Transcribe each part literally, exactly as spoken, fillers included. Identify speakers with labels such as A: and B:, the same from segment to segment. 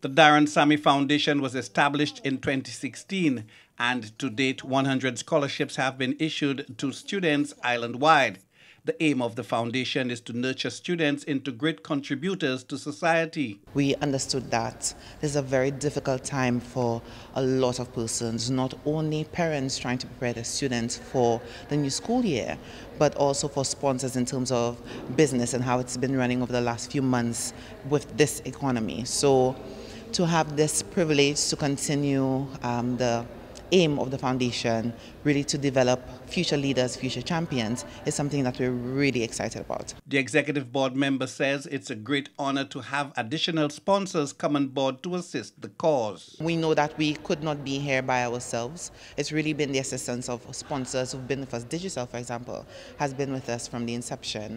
A: The Daren Sammy Foundation was established in twenty sixteen, and to date one hundred scholarships have been issued to students island-wide. The aim of the foundation is to nurture students into great contributors to society.
B: We understood that this is a very difficult time for a lot of persons, not only parents trying to prepare their students for the new school year, but also for sponsors in terms of business and how it's been running over the last few months with this economy. So to have this privilege to continue um, the aim of the foundation, really to develop future leaders, future champions, is something that we're really excited about.
A: The executive board member says it's a great honor to have additional sponsors come on board to assist the cause.
B: We know that we could not be here by ourselves. It's really been the assistance of sponsors who've been with us. Digital, for example, has been with us from the inception,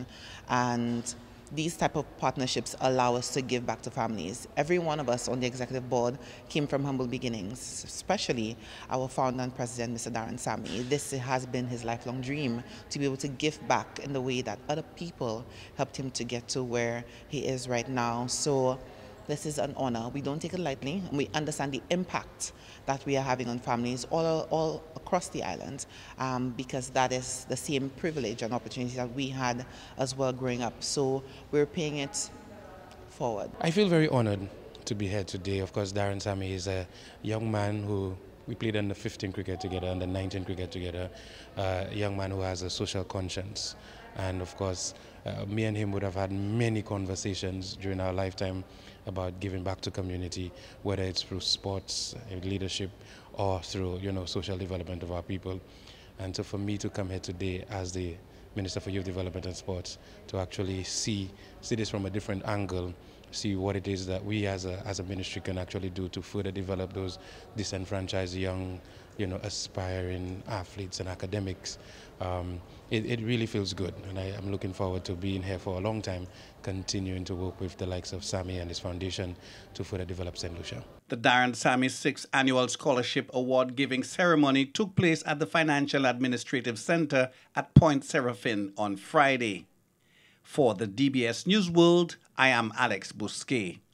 B: and these type of partnerships allow us to give back to families. Every one of us on the executive board came from humble beginnings, especially our founder and president, Mister Daren Sammy. This has been his lifelong dream, to be able to give back in the way that other people helped him to get to where he is right now. So this is an honor. We don't take it lightly, and we understand the impact that we are having on families all, all across the island, um, because that is the same privilege and opportunity that we had as well growing up. So we're paying it forward.
C: I feel very honored to be here today. Of course, Daren Sammy is a young man who we played under fifteen cricket together, under nineteen cricket together, uh, a young man who has a social conscience. And of course, uh, me and him would have had many conversations during our lifetime about giving back to community, whether it's through sports, leadership, or through, you know, social development of our people. And so for me to come here today as the Minister for Youth Development and Sports, to actually see, see this from a different angle, see what it is that we as a, as a ministry can actually do to further develop those disenfranchised young, you know, aspiring athletes and academics. Um, it, it really feels good, and I am looking forward to being here for a long time, continuing to work with the likes of Sammy and his foundation to further develop Saint Lucia.
A: The Daren Sammy sixth Annual Scholarship Award giving ceremony took place at the Financial Administrative Center at Point Seraphin on Friday. For the D B S News World, I am Alex Bousquet.